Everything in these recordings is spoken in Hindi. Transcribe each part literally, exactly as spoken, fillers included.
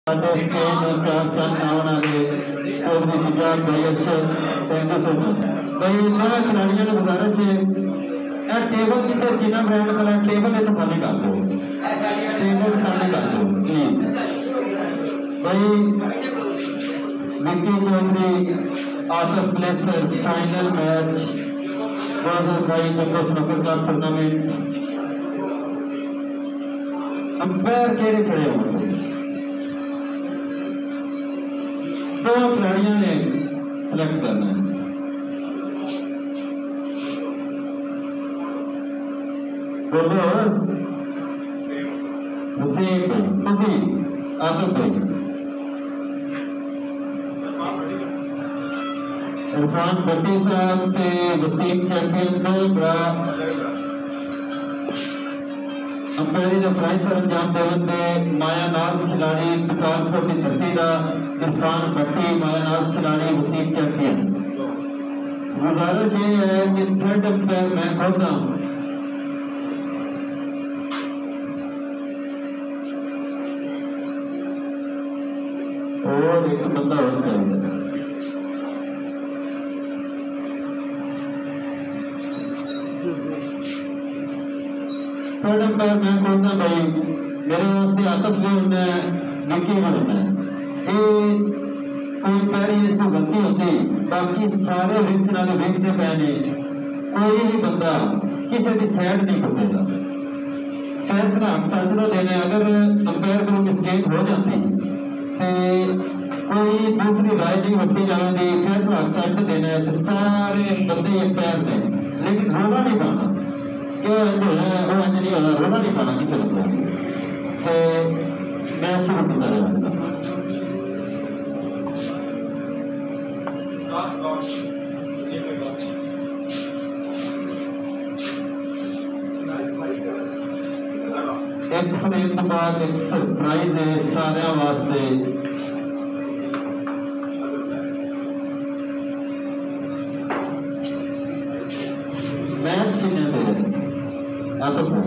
खिलाड़ियों ने गुजारिश है टेबल जिधर जिना ब्रांड वाला टेबल है तो खाली कर दो, टेबल खाली कर दो प्लीज भाई। Vicky Chaudhary Asif placer final match दो हजार बाईस जंगो स्नूकर का टूर्नामेंट। अंपायर केड़े खड़े होंगे? दो खिलाड़ियों ने सिलेक्ट करना है। बोलो हुसैन भाई, खुशी आसफ भाई, इरफान भट्टी साहब से वसीम चैंपियन को बड़ा अंपायरी का प्राइज पर अंजाम देने माया नाज खिलाड़ी पठानकोट की धरती का इरफान भट्टी, माया नाज खिलाड़ी वसीम चैंपियन। गुजारिश ये है कि थर्ड अंपायर मैं खुद हूं, और एक बंदा हो चाहिए। थर्ड अंपायर मैं बोलता भाई मेरे वास्ते आसफ जो होना है, विक्की जो होना है। ये कोई पैरी इसको गलती होती, बाकी सारे विंग नाले विंगते पैने, कोई भी बंदा किसी की साइड नहीं करेगा। फैसला फैसला देने अगर अंपायर को मिस्टेक हो जाती तो कोई दूसरी राय नहीं होती जाएगी, फैसला सेट देना है तो सारे बंदे अंपायर ने, लेकिन रोना नहीं पाना क्यों जो है वो नहीं होना, रोना नहीं पाना किसी बंदे तो मैं शुरू करता रहेगा। एक फ्रेम के बाद एक सरप्राइज है सारे वास्ते। मैच कितने थे आसफ भाई?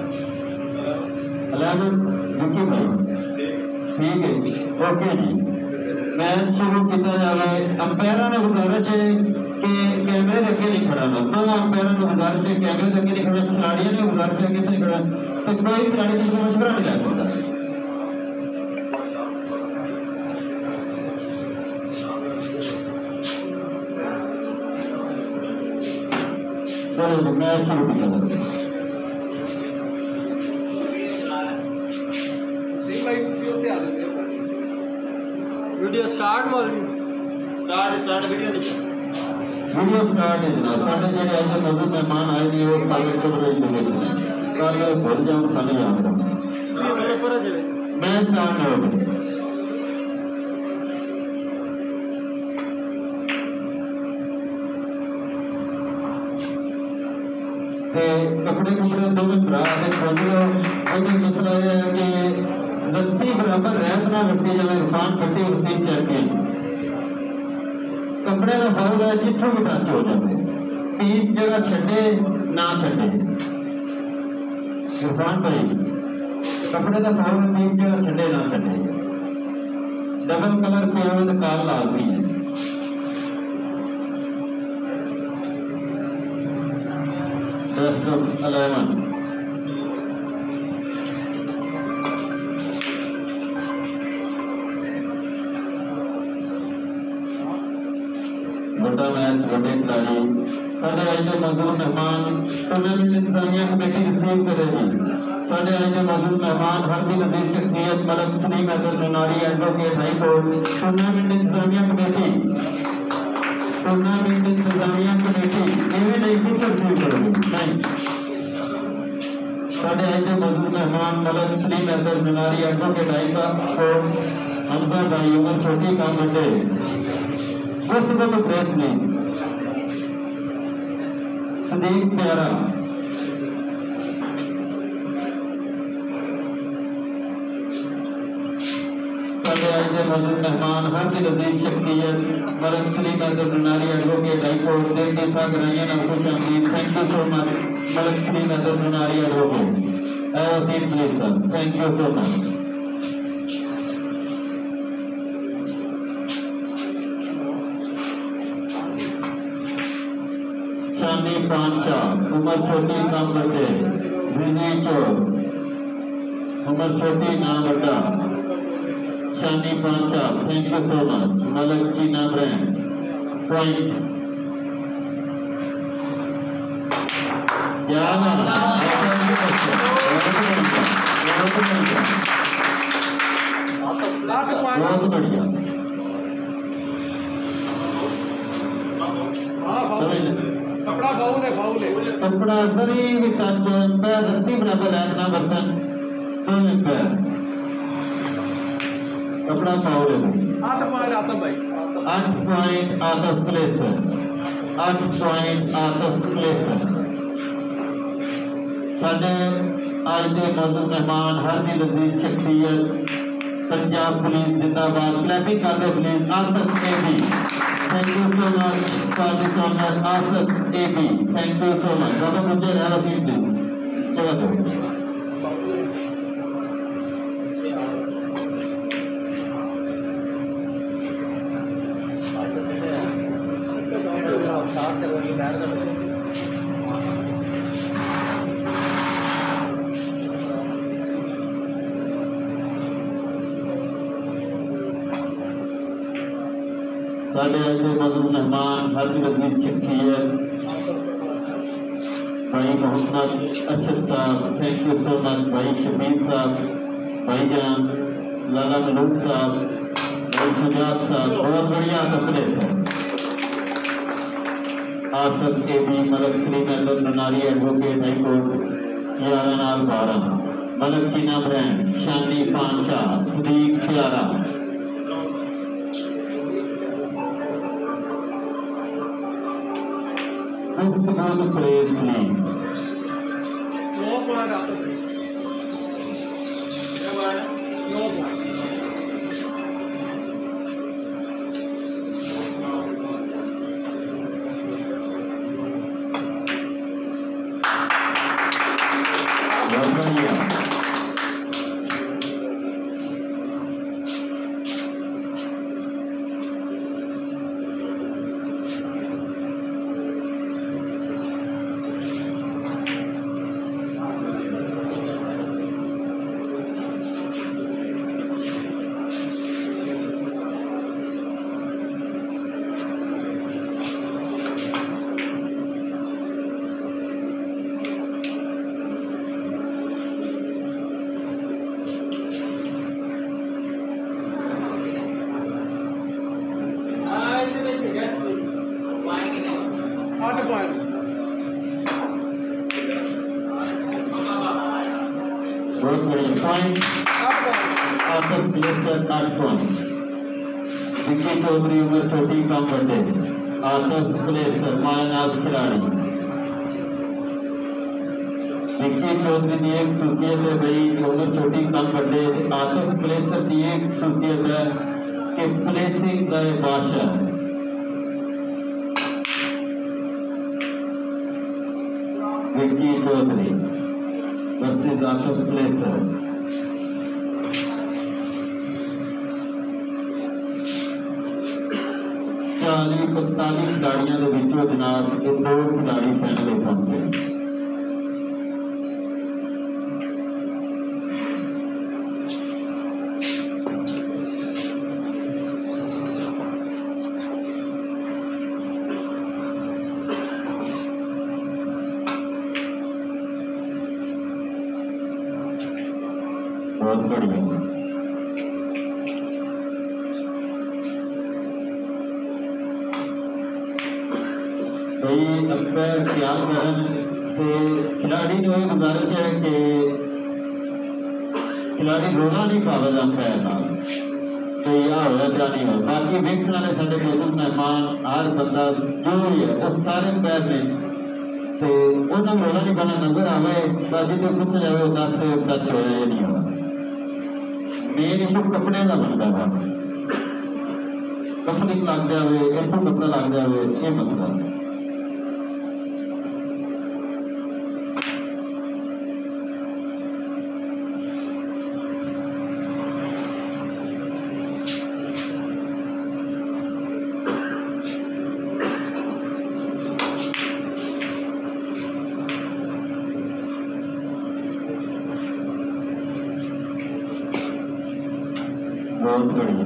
अलेवन विक्की भाई, ठीक है ओके जी। मैच शुरू किया जाए। अंपायर ने गुजारिश है कि कैमरे अगे नहीं खड़ा, दो अंपायर ने गुजारिश है कैमरे अगे नहीं खड़ा, खिलाड़ियों ने गुजारिश है कितने खड़ा, तो कोई खिलाड़ी किसी को मशवरा नहीं ले सकता। चलो मैच शुरू किया जाए। वीडियो स्टार्ट बोल start start video video start है जनाब। साढ़े जेडे ऐसे मौजूद मेहमान आए थे वो काले को बड़े बोले काले भर जाऊं खाने याद रहा मैं स्टार्ट हो गया। कपड़े कपड़े दोनों भरा मसला यह है कि गलती बराबर रैप ना वरती जाए। इरफान भट्टी वसीम चैंपियन कपड़े का फाउल है जितों भी टच हो जाए, तीस जगह छे ना छे। इरफान भाई कपड़े का फाउल है, तीस जगह छे ना छे। डबल कलर पे हो तो कार लाजमी है। बेस्ट ऑफ इलेवन बड़ा मैच बड़े खिलाड़ी साढ़े आज के मौजूद मेहमान टूर्नामेंट इंतजामिया कमेटी रिसीव करेगी। साढ़े आज के मौजूद मेहमान हर दिन अजीज शख्सियत Malik Salim Haider Nunari advocate high court tournament इंतजामिया कमेटी टूर्नामेंट इंतजामिया कमेटी इवें नहीं कुछ रिसीव करेगी नहीं। साढ़े आज के मौजूद मेहमान Malik Salim Haider Nunari advocate high court Hamza भाई उमर छोटी काम बटे उस तो प्रेस नहीं सदीक प्यारा साढ़े आज के मौजूद मेहमान हर दिन अजीज शख्सियत Malik Salim Haider Nunari advocate high court देख देखा कराइए ना खुश आमदीद। Thank you so much Malik Salim Haider Nunari advocate Wasim please sir, thank you so much. Shani Pancha उम्र छोटी काम बड़े रिजी चोर उम्र छोटी नाम बड़ा Shani Pancha thank you so much Malik Cheena brand point क्या बहुत बढ़िया कपड़ा बाउल है बाउल है कपड़ा सरी भी टच पैर धरती बराबर है ना बर्तन दोनों पैर कपड़ा बाउल है आठ पॉइंट आता भाई आठ पॉइंट आउट ऑफ प्लेस आठ पॉइंट आउट ऑफ प्लेस साढ़े आज के मौजूद मेहमान हर दी लजीज शख्सियत पंजाब पुलिस जिंदाबाद क्लैपिंग कर दो please Asif A B thank you so much for this honour Asif A B thank you so much ज़्यादा मुझे रहा सीट प्लीज चलो दो साढ़े ऐसे मौजूद मेहमान हर लजीज शख्सियत भाई मोहम्मद अरशद साहब थैंक यू सो मच भाई शबीर साहब भाई जान लाला मलूक साहब भाई सुजात साहब बहुत बढ़िया सपने थे Asif A B Malik Srinagar Nanari advocate high court ग्यारह नाल बारह मलक चीना ब्रांड शानी पांचा सदीक प्यारा good place please no point आता भाई नो पॉइंट बहुत बढ़िया आठ पॉइंट बहुत बढ़िया पॉइंट आठ पॉइंट आसफ प्लेस पर आठ पॉइंट विक्की चौधरी उम्र छोटी कम बड़े आसफ प्लेस पर मायनाज खिलाड़ी विक्की चौधरी की एक सूसियत है भाई उम्र छोटी कम बड़े आसफ प्लेसर की एक सूसियत है कि प्लेसिंग का बादशाह विक्की चौधरी वर्सेस आसफ प्लेसर चाली पैंताली खिलाड़ियों के विचों जनाब ये दो खिलाड़ी फाइनल पहुंचे बहुत बढ़िया भाई अंपायर ख्याल करन ते खिलाड़ी जो है गुजारिश है कि खिलाड़ी रोना नहीं पावे अंपायर नाल तो या होया क्या नहीं हो बाकी वेखने वाले साडे मौजूद मेहमान हर बंदा जो भी है वो सारे पैर ने तो उन्होंने रोना नहीं पाना नजर आवे बाकी तो कुछ जाए दस टच होया या नहीं होगा मेन इशू कपड़े का बनता है कपड़े लग जाए इतों कपड़ा लग जाए ये मसला बहुत बढ़िया,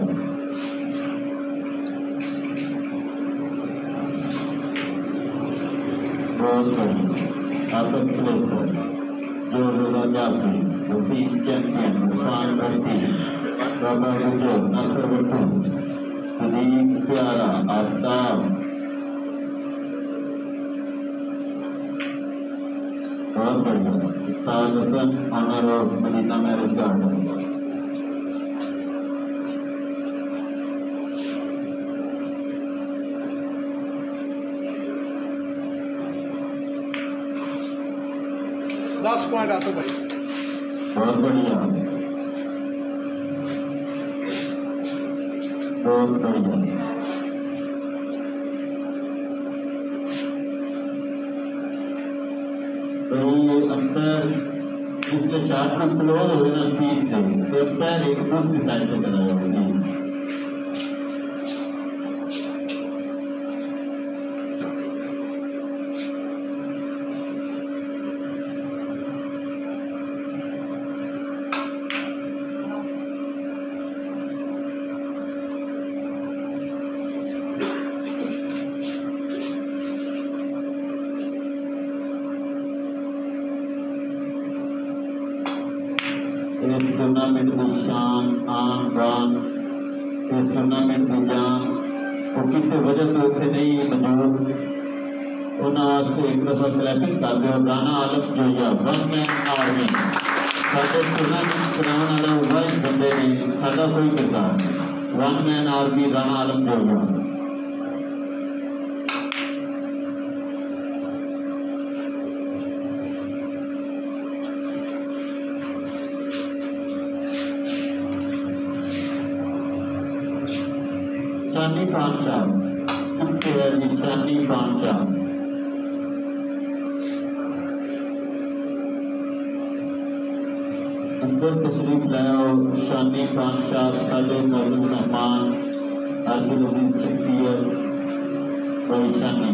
बहुत बढ़िया। आतंक प्लेसर जो लोग जाते उसी चैंपियन उस्मान भट्टी बाबा गुजर नसर बट्टू सुदीप प्यारा आफ्ताब बहुत बढ़िया। उस्ताद Hasan honour of Madina marriage garden दस पॉइंट आते भाई। बहुत बढ़िया, बहुत बढ़िया। तो ये अंतर जिसके चार्ट में क्लोज हो ना तीस से तो अंतर एक दूसरी साइड से बना होगी। इस टूर्नामेंट में शान आन बान इस टूर्नामेंट में जान वो किसी वजह से उसे नहीं मौजूद उन्होंने वास्ते एक दफा क्लैपिंग कर दो। Rana Alam Joya one man army साढ़े टूर्नामेंट कराने वाला वाइस बंदे ने साडा कोई किरदार one man army Rana Alam Joya. Shani Pancha कितने है जी शानी पांचा अंदर तशरीफ लाओ। शानी पांचा साले मौजूद मेहमान अब्दुल अजीज शख्सियत कोई शानी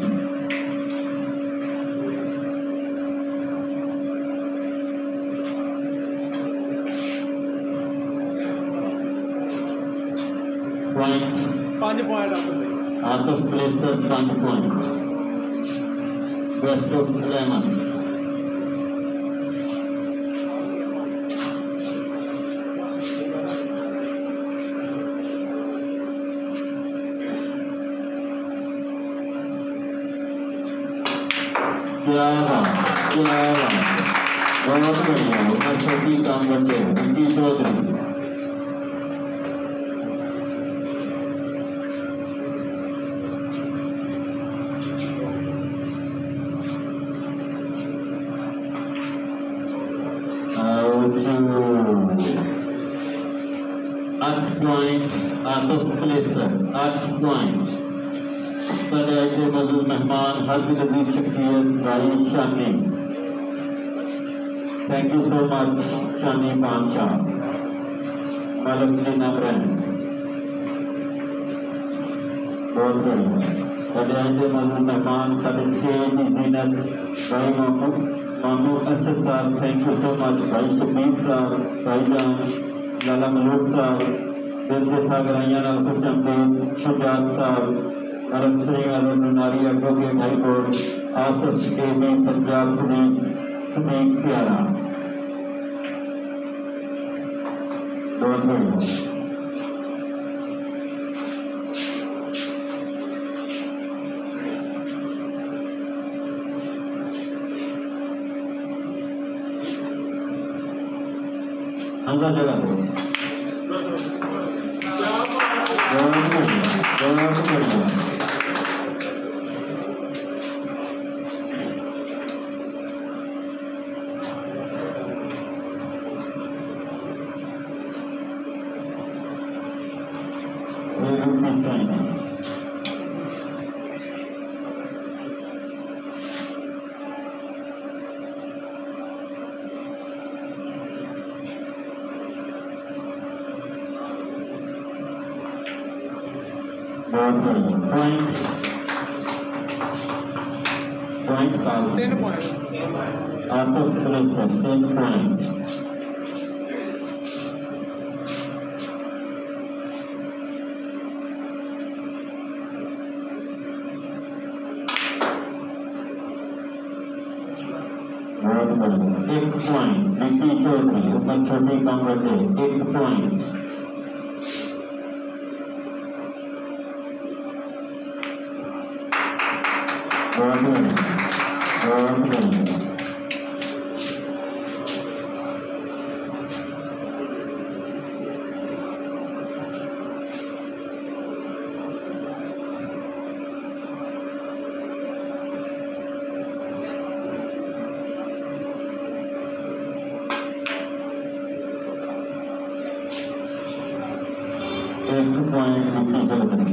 पॉइंट पांच पॉइंट आते भाई। आतफ प्लेसर पांच पॉइंट वेस्ट ऑफ इलेवन क्या बात क्या बात बहुत बढ़िया। उमर छोटी काम बच्चे उनकी चौधरी आठ पॉइंट आतफ प्लेसर आठ पॉइंट सारे ऐसे मौजूद मेहमान हरबिल अजीज शख्सियत भाई Shani. Thank you so much Shani Pancha मालूम जी नाम रहे बहुत बढ़िया। सारे ऐसे मौजूद मेहमान सारे छह की जीनत भाई मामू मामू असद साहब थैंक यू सो मच भाई शबीर साहब भाईजान लाला मलोक साहब दिल के सागराइया नाल खुश अमदीद शुजात साहब मरम सिंह नारी एडवोकेट हाई कोर्ट आसफ के में पंजाब पुलिस सदीक प्यारा बहुत बढ़िया। अंदर जगह दो बहुत बढ़िया बहुत बढ़िया। बहुत बढ़िया point point ten point Atif placer ten point बहुत बढ़िया एक पॉइंट विकी चौधरी ऊपर छोटी कम बचे एक पॉइंट बहुत बढ़िया बहुत बढ़िया एक पॉइंट विकी चौधरी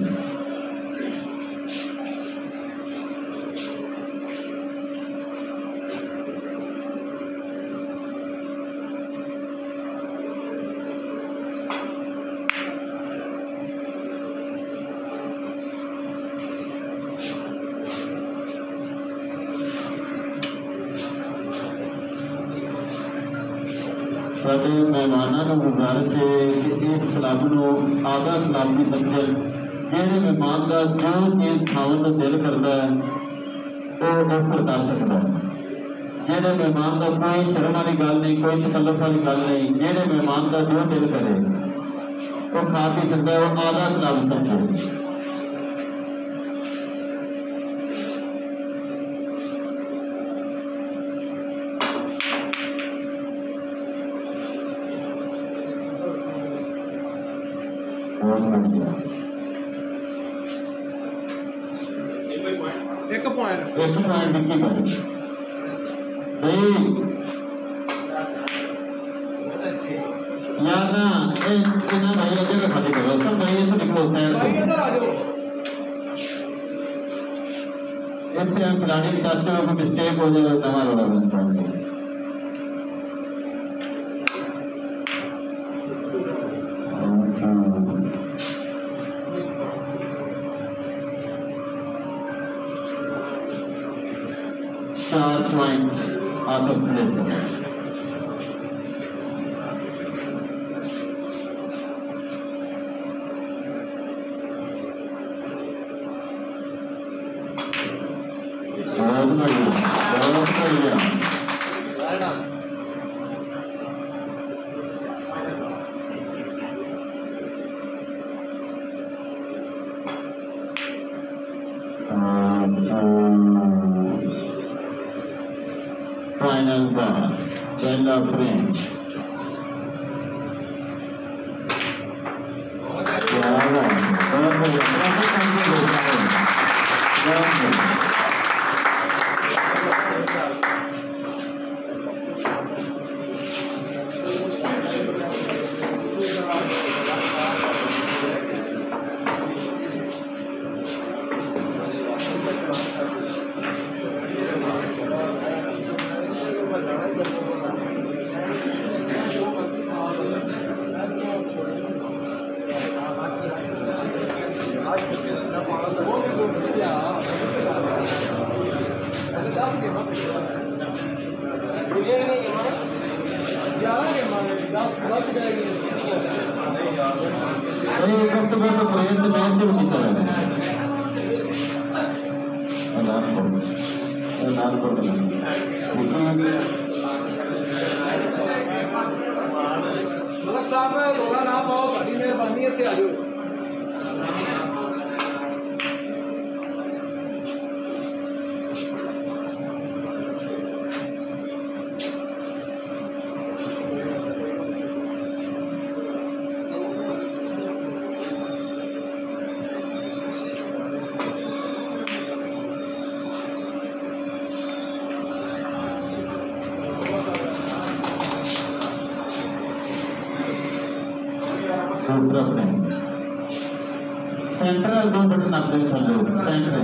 साढ़े मेहमानों को गुजारिश है कि इस क्लब को आधा क्लब की समझ जेडे मेहमान का जो चीज खाने का दिल करता है वो उस कर सकता है जेडे मेहमान का कोई शर्म वाली गल नहीं कोई तकल्लुफ वाली गल नहीं जेडे मेहमान का जो दिल करे वो खा पी सकता है वो आधा क्लब समझे एक पॉइंट एक पॉइंट विकी भाई भाई यार ना ए इतना भाई जगह खाली करो सब भाई से निकलो साइड भाई से इधर आ जाओ इससे हम खिलाड़ी के साथ में कोई मिस्टेक हो जाए तो हमारा वाला बनता है चार पॉइंट आउट ऑफ प्लेस बहुत बढ़िया बहुत बढ़िया फाइनल बार पहला फ्रेम क्या बात है बहुत बढ़िया बहुत कंप्लीट हो गया है बहुत बढ़िया अरे एक हफ्ते बाद तो प्रयत्न मैच शुरू किया है नाम पर नाम पर मतलब साहब रोला ना पाओ बड़ी मेहरबानी है आ जाओ दूसरा फ्रेम सेंट्रल दो बटन आप देख लो सेंट्रल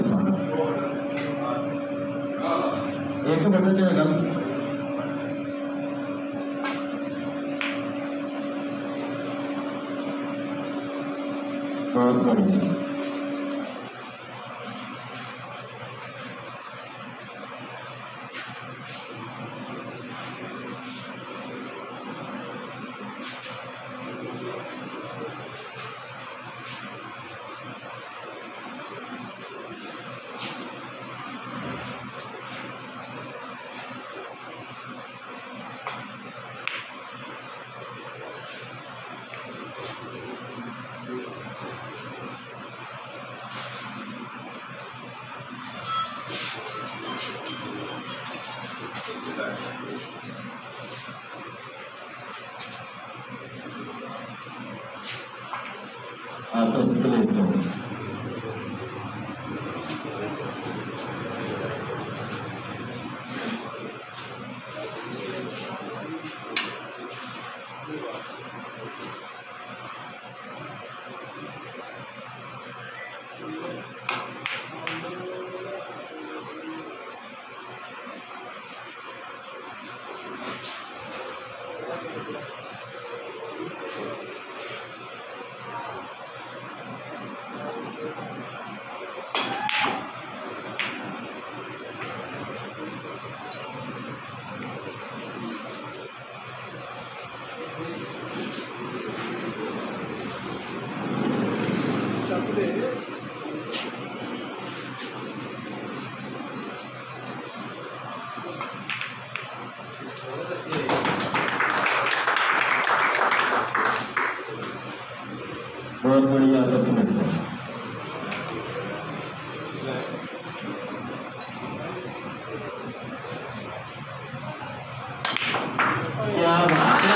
एक बटन जो है बहुत बढ़िया आतंक कलेक्टर बहुत बढ़िया आतंक कलेक्टर क्या बात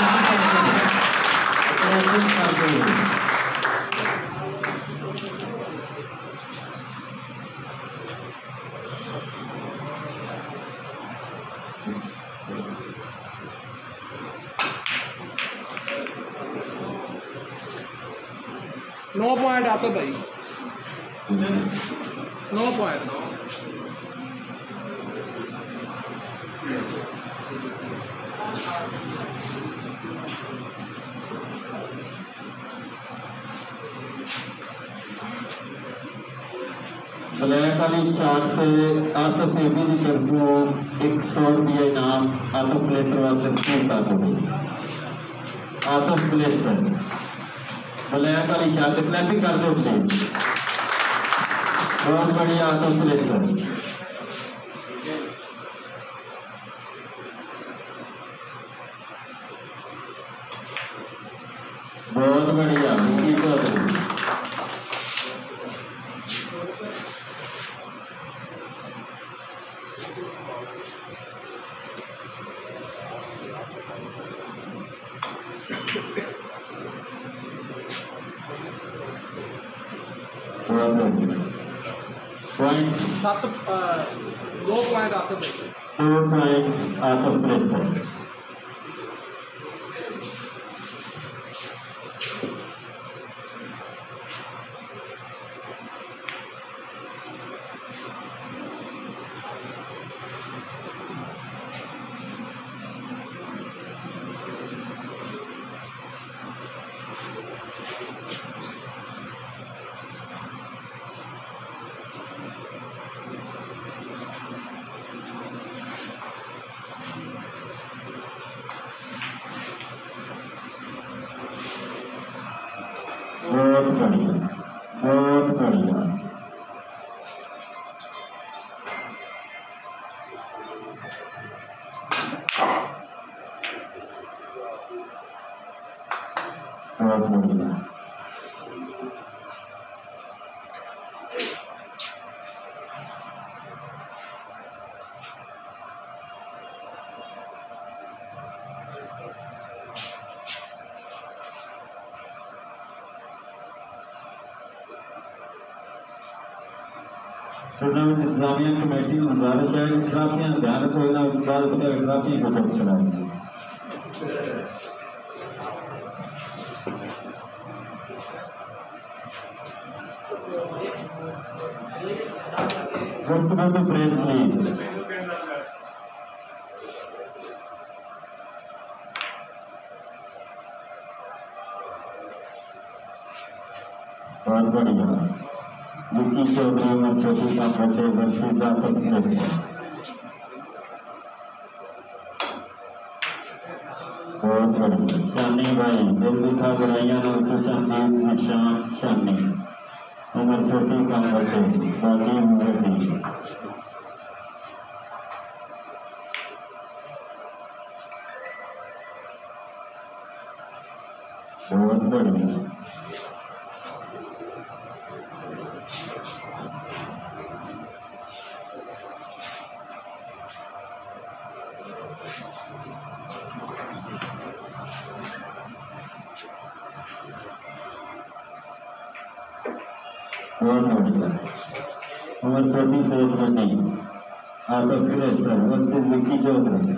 है नौ पॉइंट आते भाई नौ पॉइंट नौ ब्लैक वाली चार्ट से आतंक सेवी की तरफों एक सौ रुपया इनाम आतंक कलेक्टर वास्ते स्कीम होगी आतंक कलेक्टर ब्लैक वाली चार्ट से क्लैपिंग कर दो प्लीज बहुत बढ़िया आतंक कलेक्टर बहुत बढ़िया पॉइंट सात दो पॉइंट आते भाई दो पॉइंट आतंक कलेक्टर बहुत बढ़िया बहुत बढ़िया बहुत बढ़िया टूर्नामेंट इंतजामिया कमेटी गुजारिश है कि ट्राफियां ध्यान रखो ना ट्राफियां को तक चलाएंगे to praise please. बहुत बढ़िया विक्की चौधरी उमर छोटी का बर्थडे वर्षी का सत्य बहुत बढ़िया शानी भाई दिल दुखा बुराइयां न संदीप निशान शानी उमर छोटी का बर्थडे बाकी मुगली बहुत बढ़िया बहुत बढ़िया। उम्र छोटी सोच बड़ी आदत श्रेष्ठ वस्तु विकी चौधरी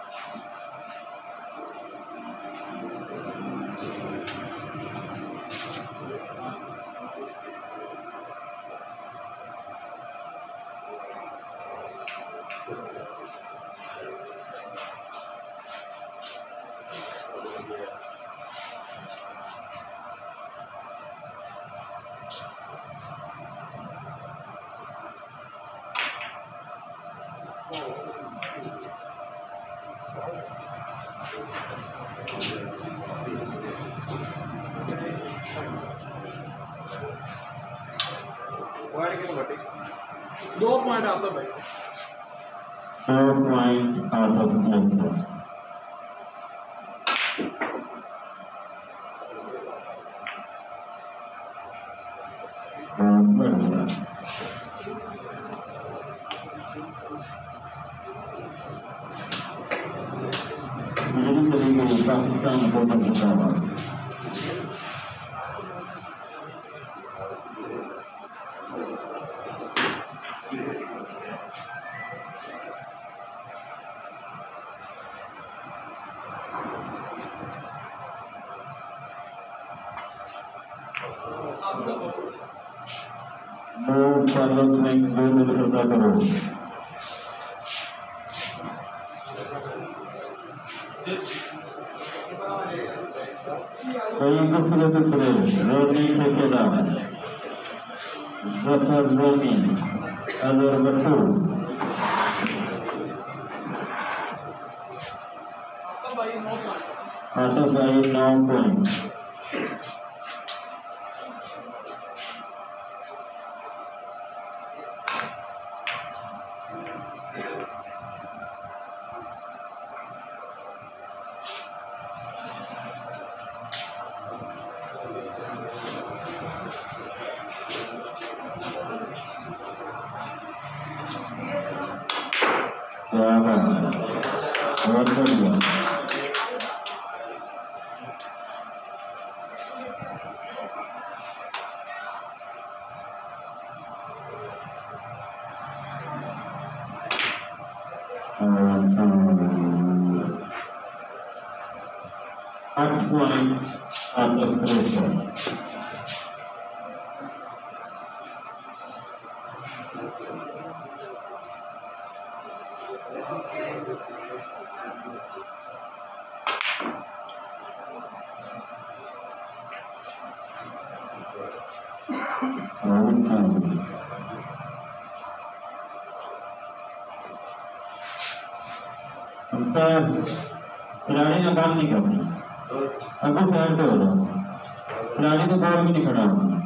दो पॉइंट आता भाई दो पॉइंट आउट ऑफ प्लेस बहुत बढ़िया मेरी तरीके पाकिस्तान को जिंदाबाद दो चार्लस में दो मिलता करो कई दूसरे दूसरे रोनी ठेकेदार जफर रोनी अजर बटू आटो भाई नौ पॉइंट बहुत बढ़िया आठ पॉइंट आउट ऑफ प्रेशर खिलाड़ी ने काम नहीं करनी अभी साइड पे हो जाओ खिलाड़ी तो बॉल भी नहीं खड़ा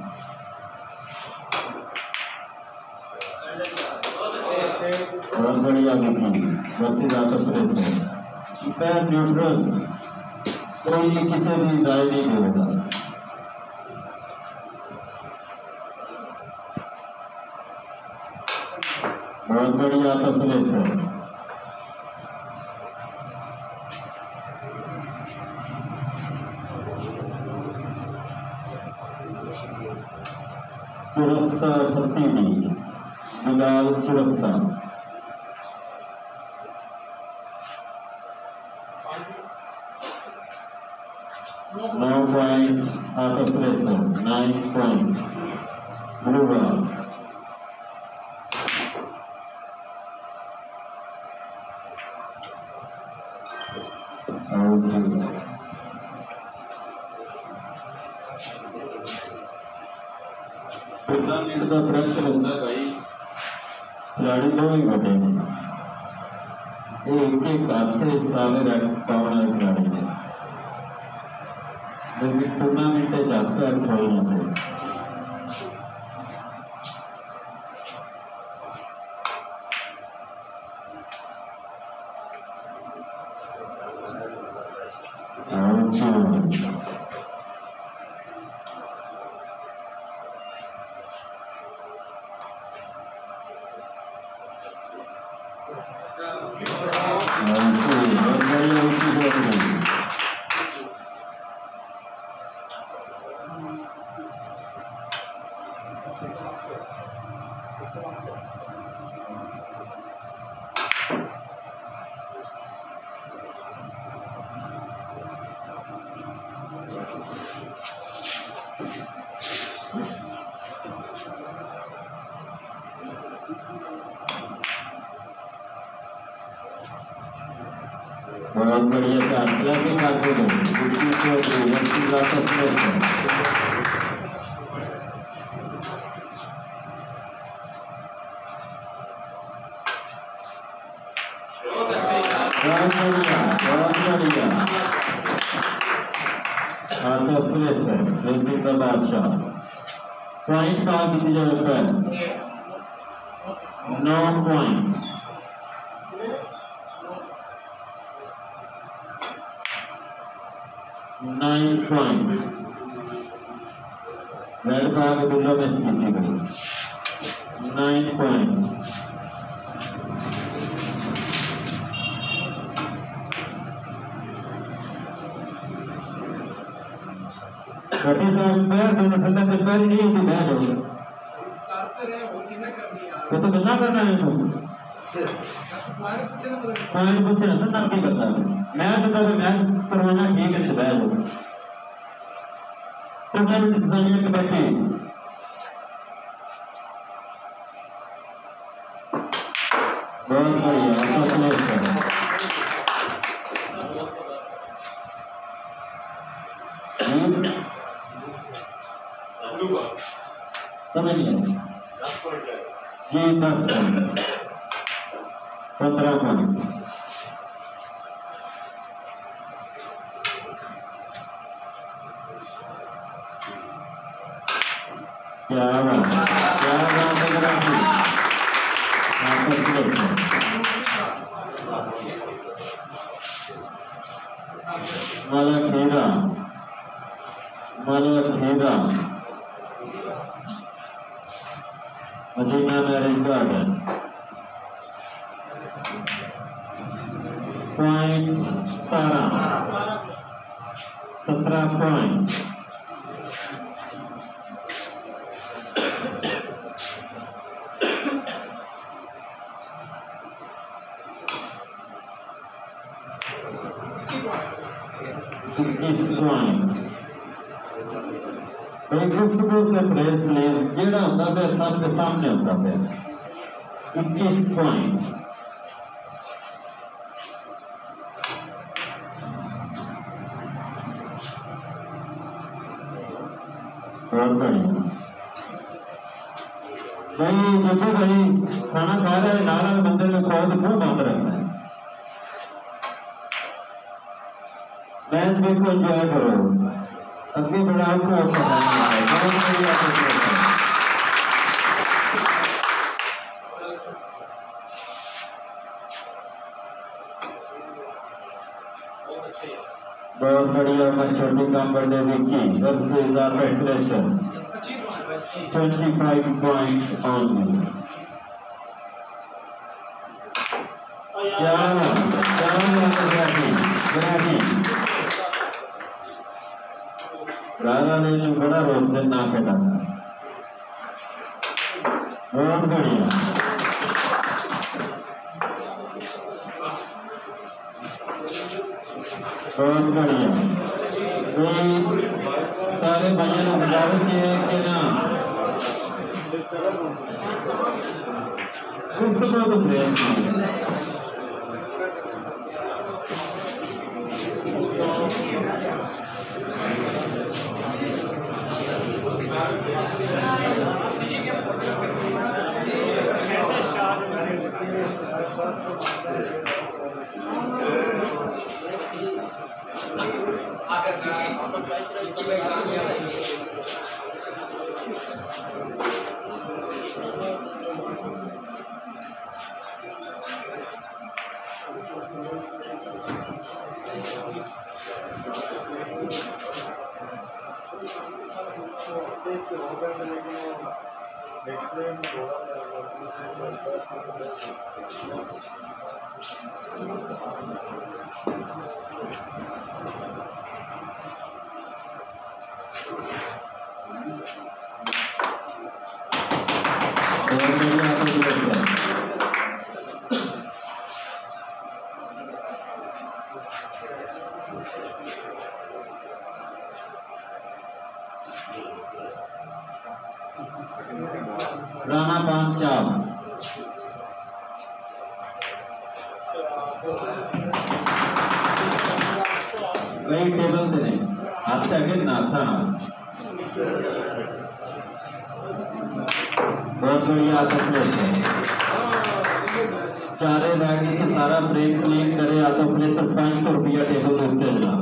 बहुत बढ़िया बढ़ती जाता पैर न्यूट्रल कोई किसी भी राय नहीं देगा बहुत बढ़िया प्लेस है चुरस्ता फतीमी बिलाल चुरस्ता नौ point out of place nine point blue ball tournament का प्रेशर होता है भाई खिलाड़ी दो ही बटे एक एक हाथ से सारे रैंक पावर खिलाड़ी है लेकिन टूर्नामेंट जाता है छोड़ना है बहुत बढ़िया चार क्लासिक आगे दो fifty four two working class of place बहुत बढ़िया बहुत बढ़िया आगे प्लेस है रेसिंग का बादशाह पॉइंट का कितनी जगह पर नौ पॉइंट नाइन पॉइंट रेड बाग बिलो में स्थिति गई नाइन पॉइंट कटी साहब पैर दोनों ठंडा से पैर नहीं होती बैठ हो तो तो गल्ला करना है तुम पॉइंट पूछे ना सुनना क्या करता है मैच होता है मैच करवाना ठीक है बैठ हो टूर्नामेंट इंतजामिया के बैठे बहुत बढ़िया आपका प्लेस है समझ लिया जी दस पॉइंट पंद्रह पॉइंट क्या बात क्या बात है ग्राफी Malkhera Malkhera Madina marriage garden point सतारह सत्रह पॉइंट इक्कीस पॉइंट गुफ्तगू से प्रेस प्लेस जेड़ा होता है सबके सामने होता है इक्कीस पॉइंट बहुत बढ़िया भाई जब भाई खाना खा रहे हैं नारा बंदे में खाओ तो मुंह बंद रखना है मैच देखो एंजॉय करो अगे बढ़ाओ को बहुत बढ़िया मैं छोटी काम बढ़ने विकी दस हजार ventilation twenty five point on क्या राजा ने जो बड़ा रोक से ना फेटा बहुत बढ़िया बहुत बढ़िया सारे भाइयों को गुजारिश है कि ना कुछ तो प्रेम बहुत बढ़िया आतंक प्लेस है। राणा पांचाल कई टेबल से नहीं हाथ से आगे नाथा ना बहुत बढ़िया आतंक प्लेस है। चारे बैग से सारा ब्रेक क्लीन करे आतंक प्लेस पर पांच सौ रुपया टेबल से उठते देना।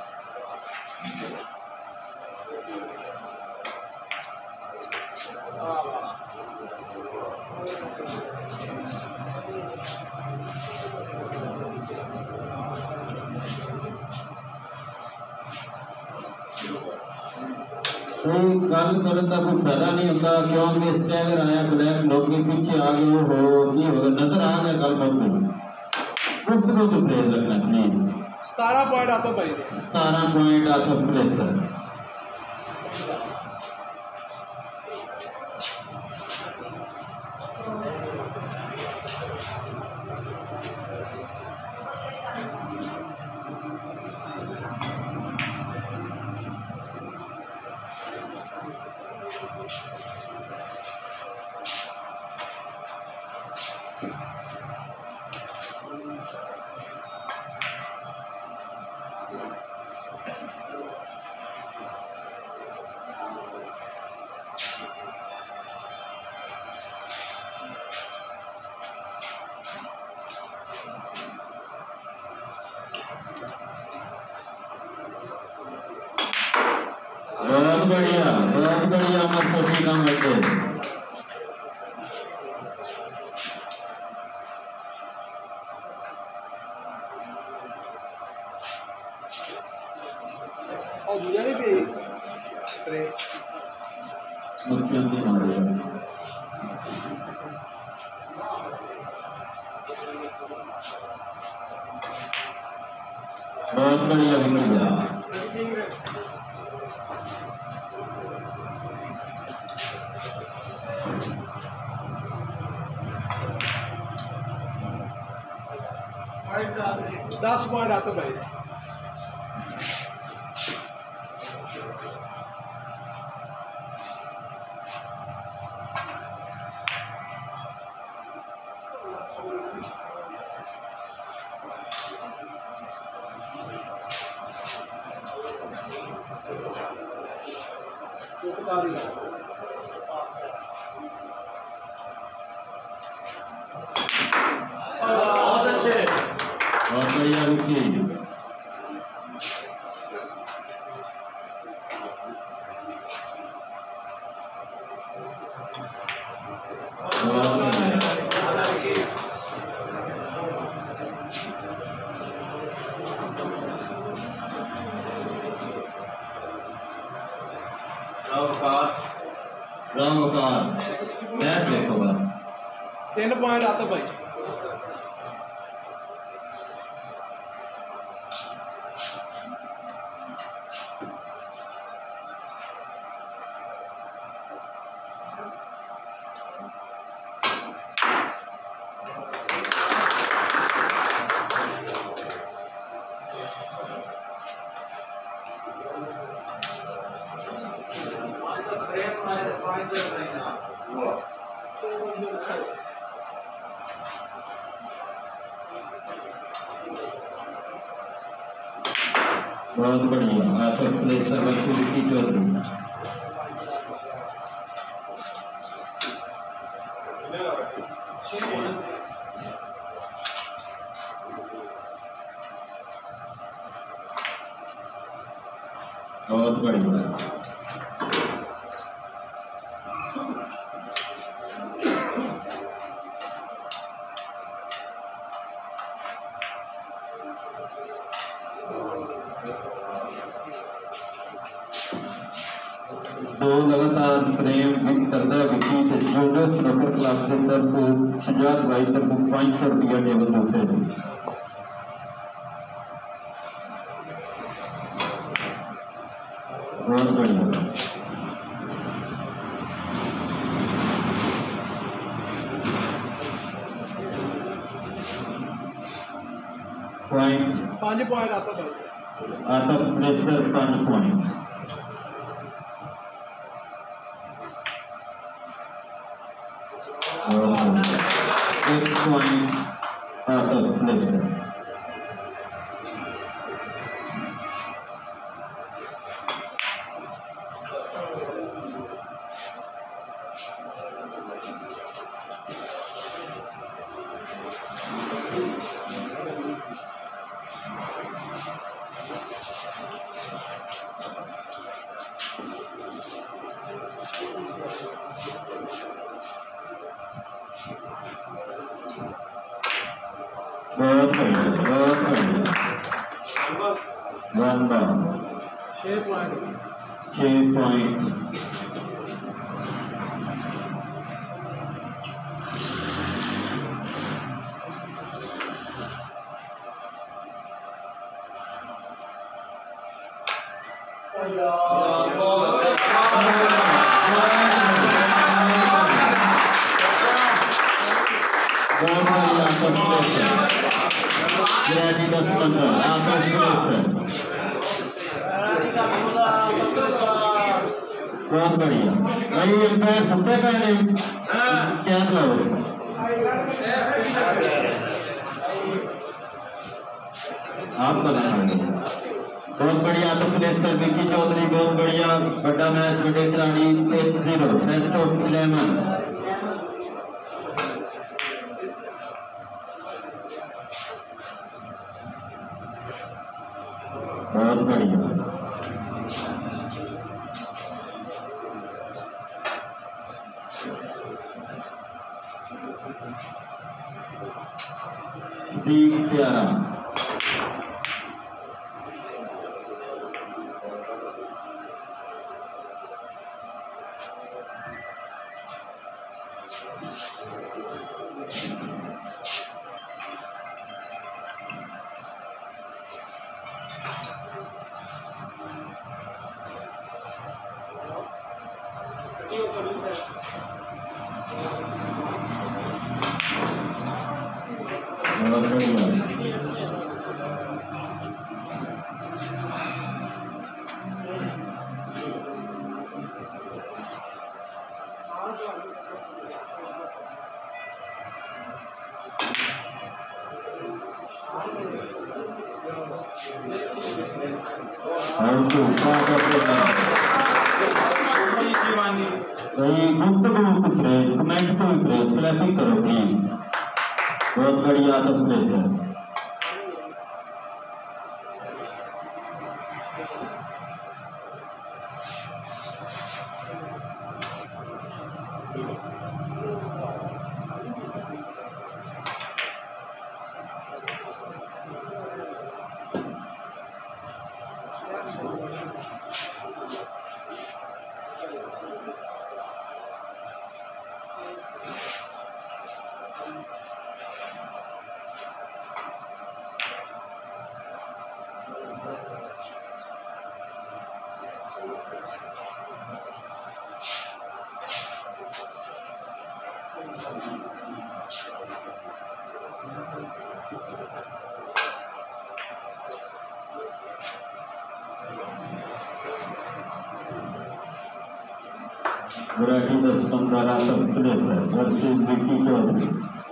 कोई गल करने का कोई फायदा नहीं होता क्योंकि स्टैगर आया ब्लैक लोग के पीछे आ गए हो नहीं होगा नजर आ गया गल बहुत कुछ को तो प्रेस रखना प्लीज। सतारह पॉइंट आता भाई सतारह पॉइंट आता प्रेस है। बहुत बढ़िया बहुत बढ़िया मत काम करते और दुनिया में भी मुख्यमंत्री महोदय बहुत बढ़िया विकेट दस पॉइंट आते भाई बहुत अच्छे बहुत बढ़िया विकेट राम अवतार मैच देखो बस तीन पॉइंट आते भाई बहुत बढ़िया आतंक प्लेसर बच्चों की चौधरी बहुत बढ़िया दो लगातार फ्रेम विक करता है विकेट जूनियर स्नूकर क्लब की तरफ शुजात भाई तरफ पाँच सौ रुपया टेबल होते हैं। बहुत बढ़िया पॉइंट पांच पॉइंट आता है आतप प्लेसर पांच पॉइंट एक पॉइंट आतप प्लेसर बहुत बढ़िया बहुत बढ़िया वन बार छह पॉइंट छह पॉइंट बहुत बढ़िया आतप प्लेसर ग्रेडी दस पंद्रह आतप प्लेसर बहुत बढ़िया भाई एम्पायर सत्ते का नहीं क्या लो आप बताएंगे बहुत बढ़िया आतप प्लेसर विक्की चौधरी बहुत बढ़िया बड़ा मैच बड़े खिलाड़ी एक जीरो बेस्ट ऑफ इलेवन बहुत बढ़िया दीप प्यारा बहुत बढ़िया कमेंट तो क्लैपिंग करो प्लीज बहुत बढ़िया आतप प्लेसर वैरायटी दस पंद्रह आतप प्लेसर वर्सेस विक्की चौधरी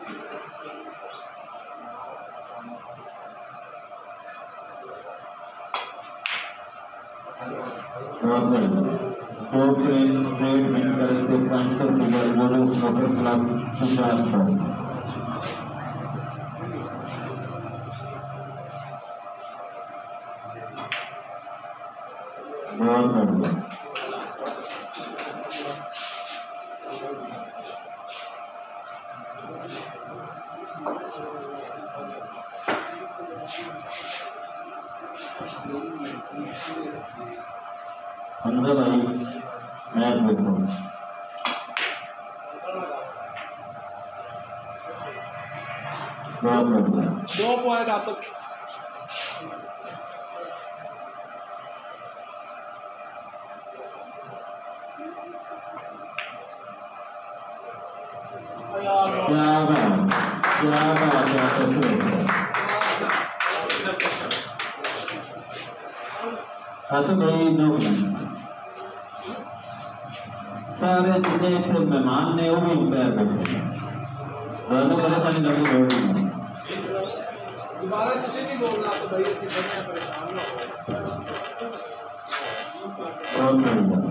बहुत बढ़िया दो फ्रेम स्ट्रेट विन करके पाँच सौ फिगर बोलो स्नोकर क्लब सुशांत पर बहुत बढ़िया अंदर भाई मैच देखो बहुत बढ़िया दो पॉइंट आता क्या बात क्या बात है हथ भाई लोग सारे जितने इतने मेहमान ने वो भी पैर बैठे दोनों परेशानी करनी लोड़ नहीं दोबारा तुझे नहीं बोलना तो भाई ऐसी बढ़िया परेशान ना हो और बढ़िया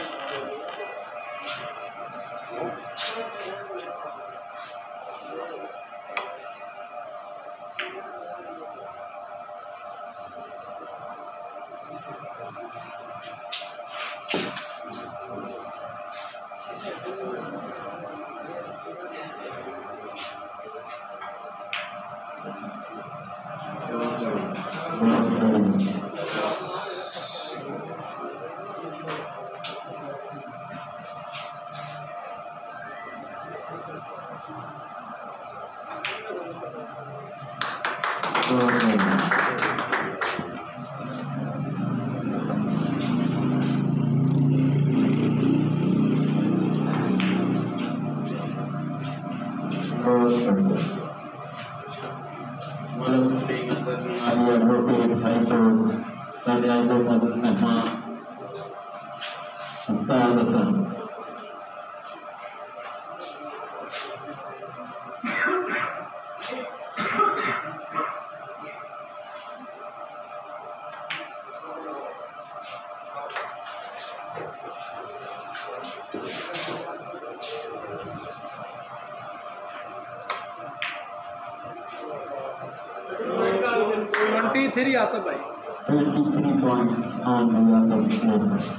twenty-three आता भाई twenty-three points on the other side.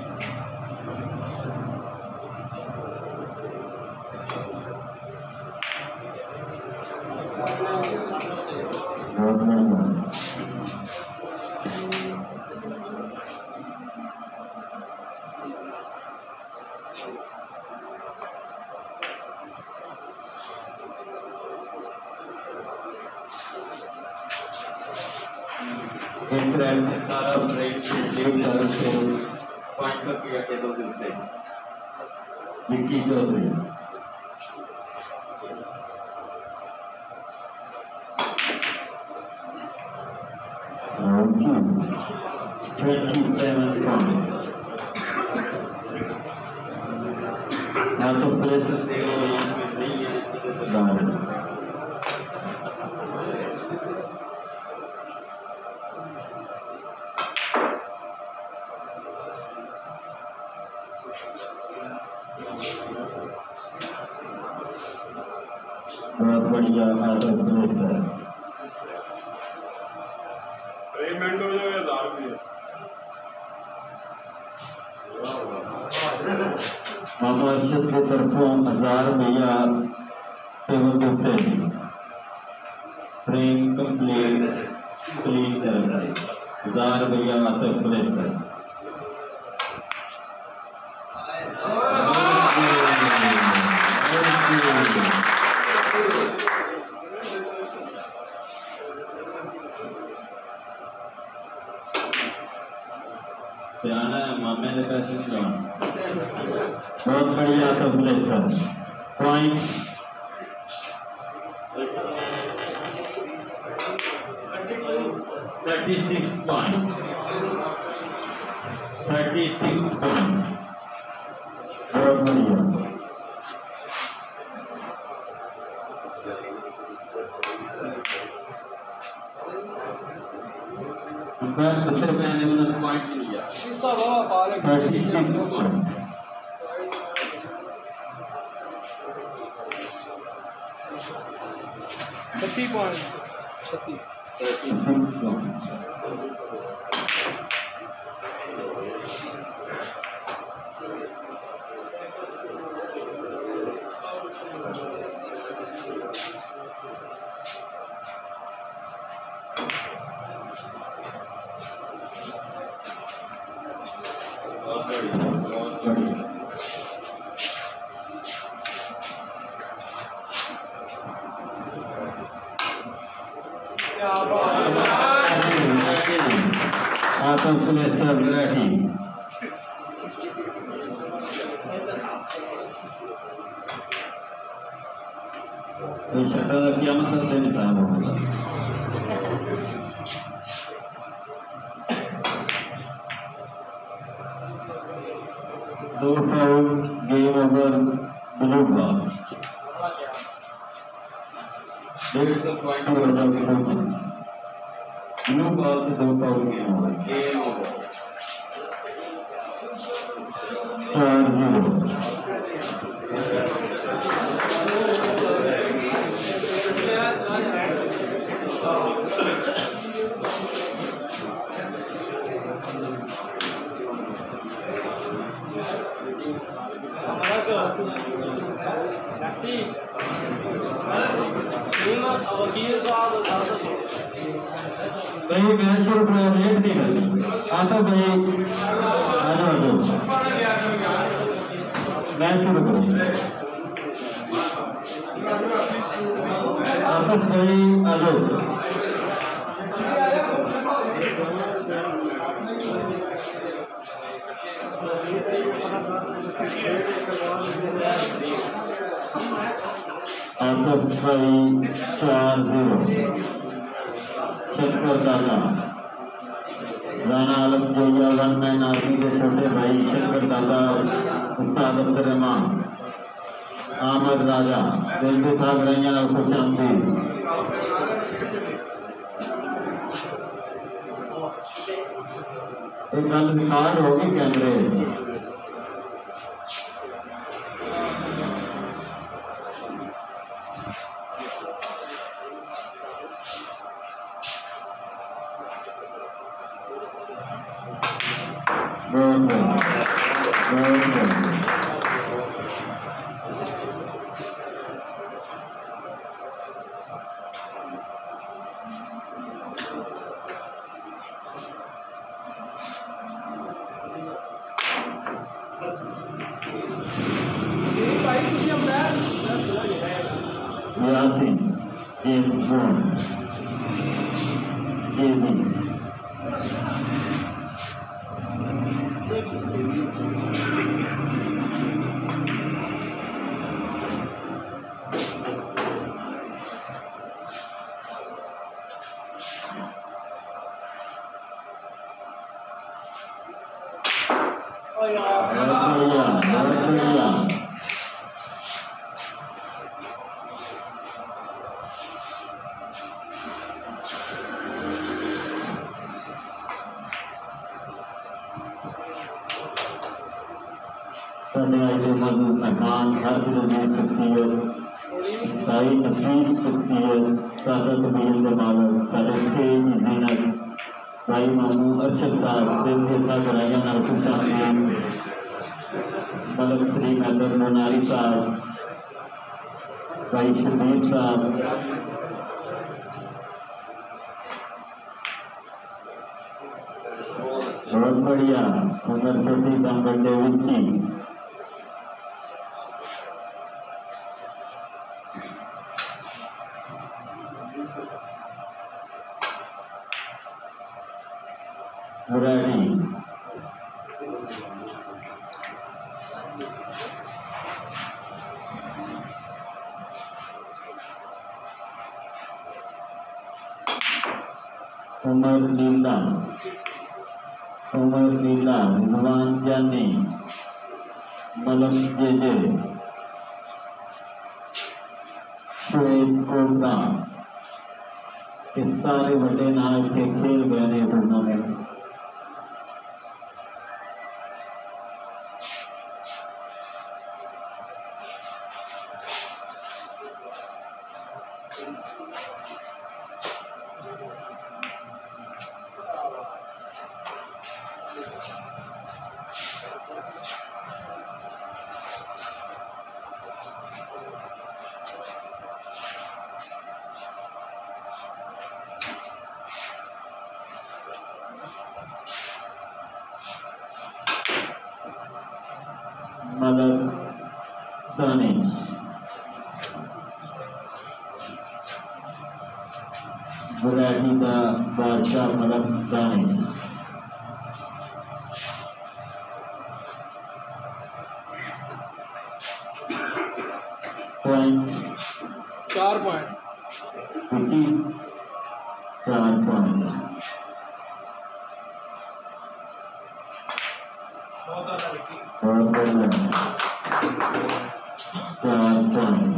सारा ब्रेक लीव चालू से पॉइंट पर किया के दो दिन से Vicky Chaudhary twenty-seven points. Out of place they were along with the बहुत बढ़िया आउट ऑफ प्लेस है पेमेंट हो जाए हजार मामा अर्शद की तरफों हजार भैया टेबल देते हैं फ्रेम कंप्लीट क्लीन कर हजार भैया आउट ऑफ प्लेस है मामे ने कहा बहुत बढ़िया तो place point thirty six point thirty six point बहुत बढ़िया दूसरे मैंने उन्होंने पॉइंट लिया थर्टी सिक्स पॉइंट छत्तीस पॉइंट छत्तीस thirty six point Out of place ready. तो शटर क्या मतलब देने साहब होगा दो foul, game over, blue ball. डेढ़ सौ पॉइंट हो जाओगे ब्लू बॉल से दो foul, game over. Game over. चार जीरो। भाई मैच शुरू करो, लेट नहीं करनी। आता भाई आ जाओ, आ जाओ, मैच शुरू करो। आपस भाई आ जाओ। आपस भाई चार zero. Shankar Dada, Rana Alam Joya one man army के छोटे भाई शंकर दादा, उस्ताद अब्दुल रहमान, आमद राजा, दिल्ली साहब रैया और खुशामदी। एक गल रिकॉर्ड होगी कैमरे। बहुत बहुत बहुत यासिन, जेम्स बॉन्ड, जेबी, मजबूत मकान, हर जमीन शख्सियत, सारी तस्वीर शख्सियत, सादा तबीयत के मालक, सारे खेल जीनत, भाई मामू अरशद साहब, दिल के साथ रैया नासिर साहब, मलक श्री मैदर मोनारी साहब, भाई शबीर साहब, बहुत बढ़िया। उधर छोटी दामगढ़ डेविड की मुरारी, उमर लीला, उमर लीला, रिजवान जानी, मलक जेजे, शोएब कोटरा, इस सारे बड़े नाम के खेल गए टूर्नामेंट। मलक दानिश, बुराही का बादशाह मलक दानिश। पॉइंट चार पॉइंट फिफ्टी, चार पॉइंट। बहुत बहुत बढ़िया चार पॉइंट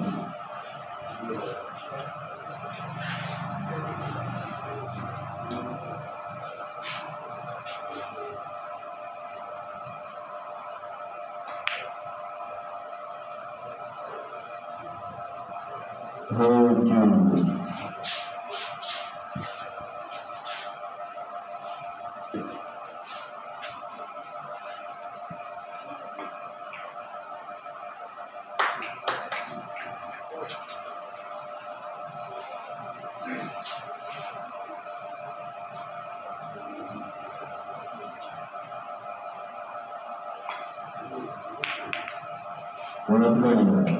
हो जून बहुत बढ़िया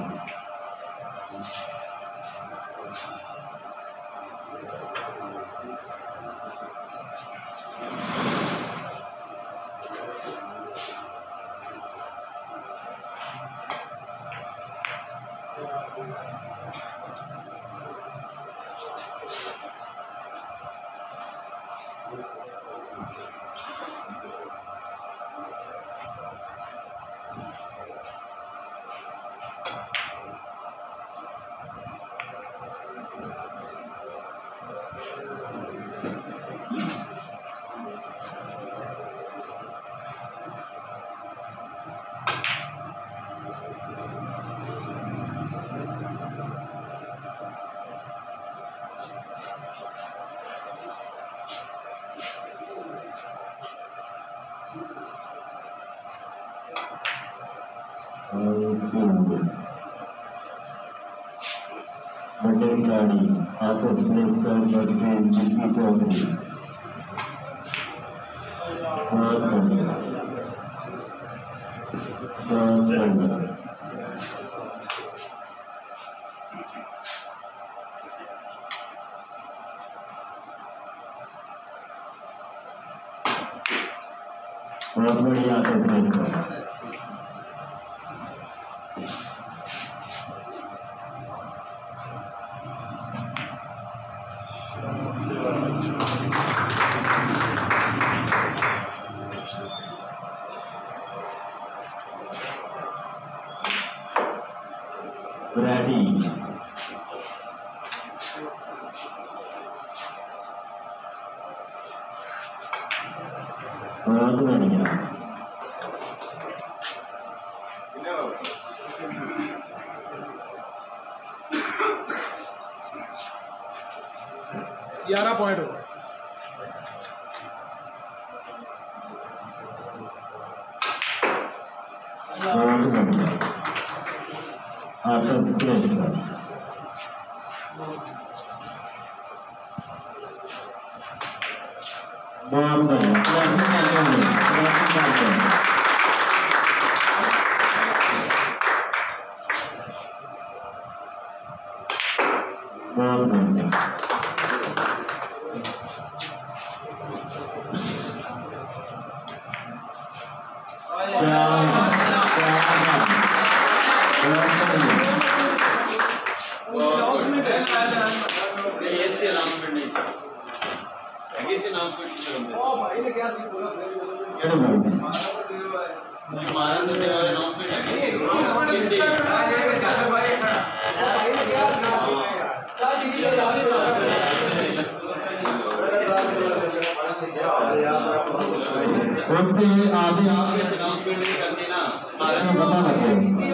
बड़े खिलाड़ी आपस में सर बढ़ते जितनी चौधरी बहुत बढ़िया बहुत बढ़िया बहुत बढ़िया आपस में सर Ready. बहुत बढ़िया ग्यारह पॉइंट हो बहुत बढ़िया आसफ श्रेष्ठ बहुत बढ़िया बहुत बढ़िया भाई ने क्या बोला उनसे आगे आगे अनाउंसमेंट नहीं करते ना पता लगे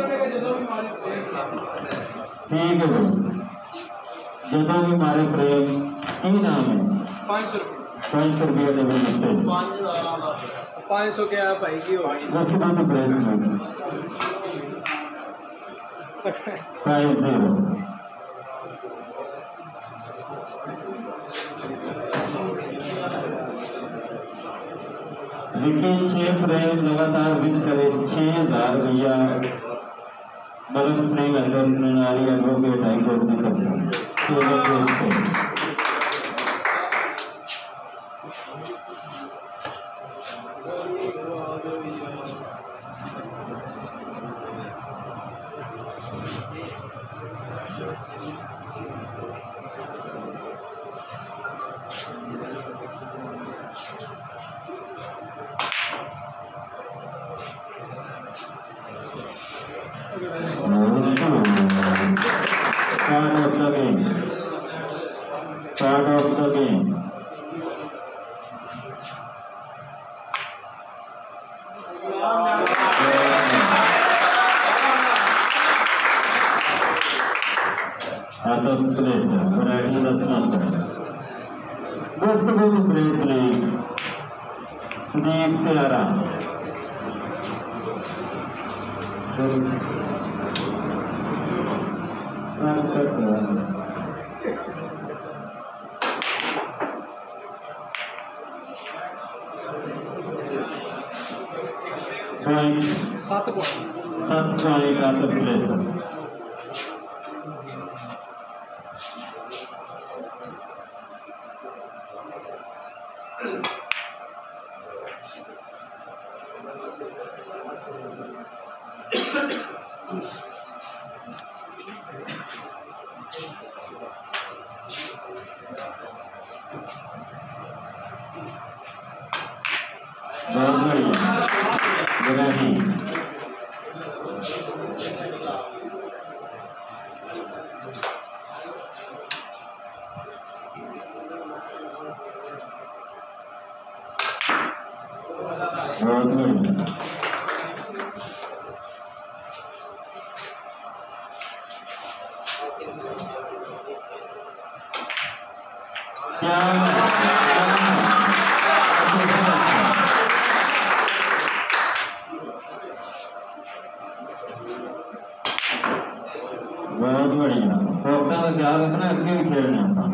ठीक है भाई ਜਦੋਂ ਵੀ मारे प्रेम की नाम है पाँच सौ पाँच सौ रुपया दे देते पाँच सौ क्या भाई की हो उसके बाद तो प्रेम फाइव जीरो लेकिन छह फ्रेम लगातार विन करे छह हजार रुपया मदन सिंह अंदर नारी एडवोकेट हाईकोर्ट की तरफ से Start of the game. Start of the game. Out of place, variety that's not there. First of all, break, break. Sudeep Tiara. Point. सात point Set point out of place. बहुत बढ़िया गुराही बहुत बढ़िया क्या बहुत बढ़िया फोकटा का ख्याल रखना अगे भी खेलना था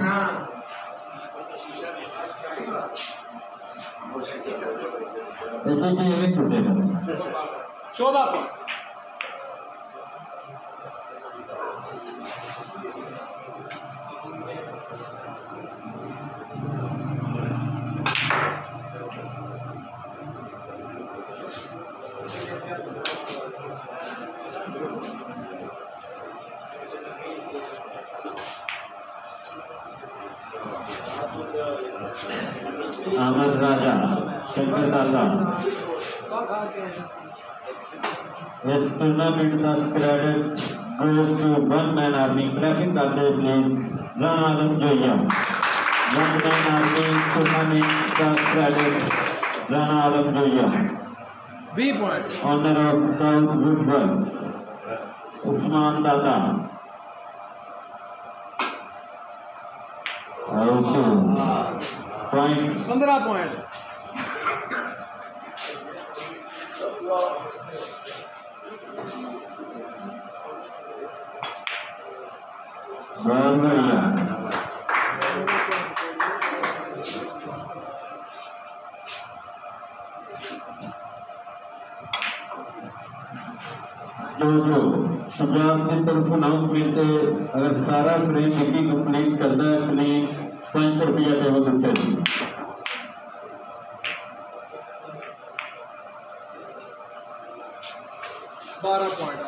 ऐसे से ये छूटे करें चौदह point Ahmad Raja, Shankar Tata. This tournament the credit goes to one man army. Clapping Tata please. Run Adam Joya. One man army tournament the credit. Run Adam Joya. B point Honor of South Woodward. Usman Tata. Okay. Point. पंद्रह पॉइंट बहुत बढ़िया जो जो सुजात की तरफ अनाउंसमेंट अगर सारा फ्रेम विकी कंप्लीट करता है प्लीज पाँच सौ रुपया टेबल उत्ते बारह पॉइंट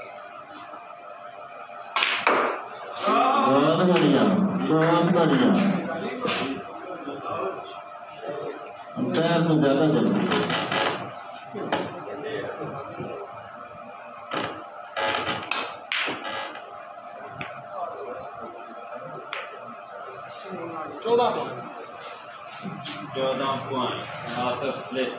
बहुत बढ़िया बहुत बढ़िया पैर तो ज्यादा जल्दी चौदह पॉइंट चौदह पॉइंट आउट ऑफ प्लेस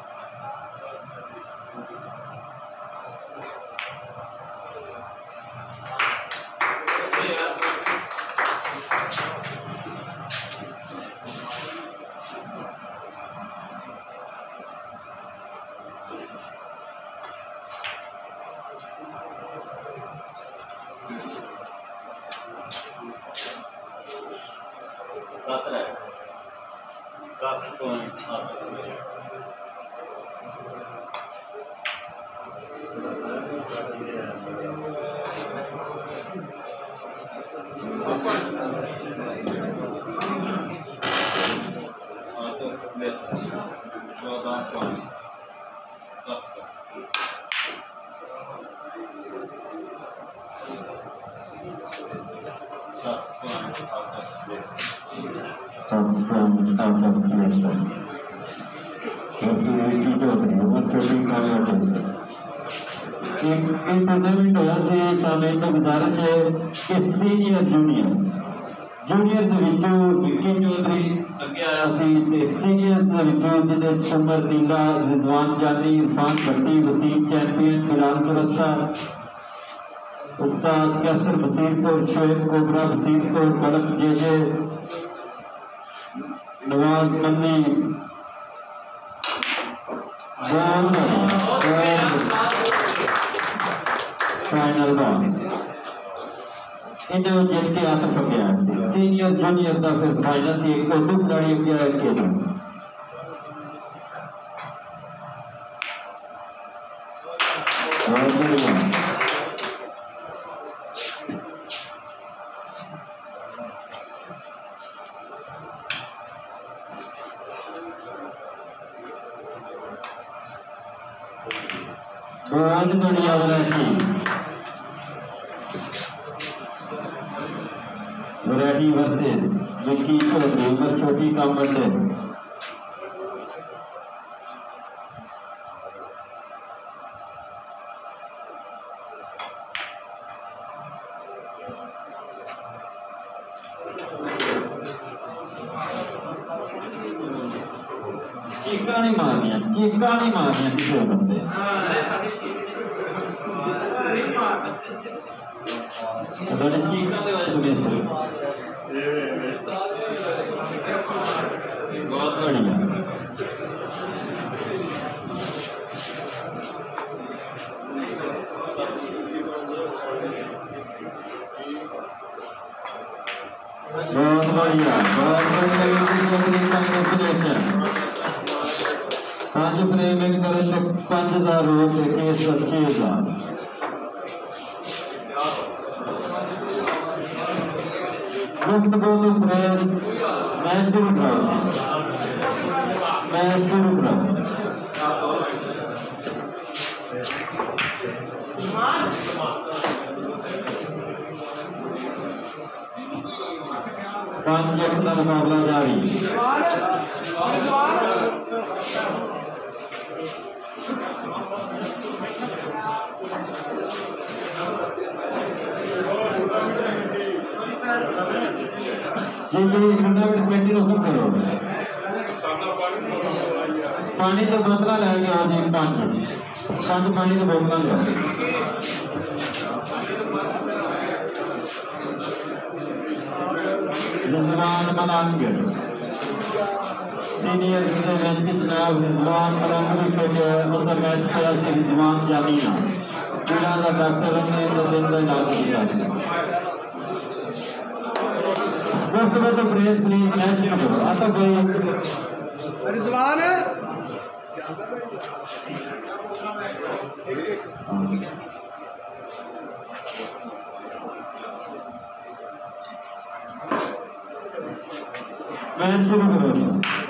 सत्रह सात पॉइंट आउट ऑफ प्लेस चौदह पॉइंट सात point out of place from out of place. Thank you, Vicky Chaudhary. one thirty-five. एक टूर्नामेंट होया से सामने तो गुजारिश है कि सीनियर जूनियर जूनियर के विचों विक्की चौधरी अगे आया सी ते सीनियर के विचों जिन्हें उमर नीला रिजवान जानी इरफान भट्टी वसीम चैंपियन बिलाल चौरस्ता उस्ताद कैसर वसीरपुर शोएब कोबरा वसीरपुर बलक JJ Nawaz Manni final ball इन्हें जीत के आ सकिया सीनियर जूनियर का फिर फाइनल से एक दो खिलाड़ी अगे खेल बहुत बढ़िया बहुत बढ़िया variety variety versus Vicky Chaudhary Umar छोटी कामंड चीका नहीं मारनिया चीका नहीं मारनिया किसी बंदे चीका बहुत बढ़िया बहुत बढ़िया बहुत बढ़िया पांच फ्रेमिंग करें तो पांच हजार रुपये केस छह हजार मुफ्त बोलो फ्रेम मैं शुरू कराऊँ मैं शुरू कराऊँ पांच जट का मुकाबला जारी जी टूर्नामेंट कमेटी हुक्म करो पानी की बोतल लै गया जी पांच पांच पानी की बोतल लिया रिजवान मलंग सीनियर जनाब रिजवान मलंग विकेट उसका मैच खेला रिजवान जामीना जिला का डॉक्टर ने दिन का इलाज किया दोस्तों में तो प्रेस प्लीज मैच शुरू करो आता कोई रिजवान मैच शुरू करो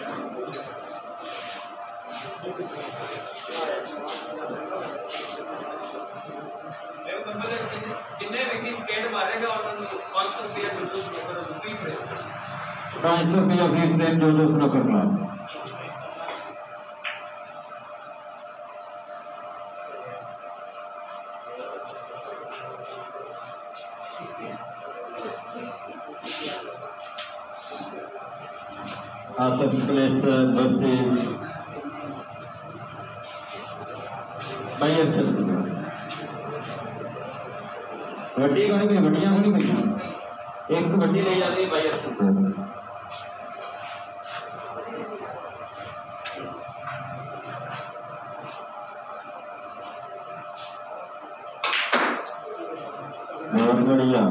कितने विकेट स्केट मारेगा और पाँच सौ रुपया पाँच सौ रुपया फी फ्रेम जो जो snooker club Asif place versus बायर चल वड्डी को नहीं वड्डियां को नहीं एक वड्डी ले जाती है बायर चल बहुत बढ़िया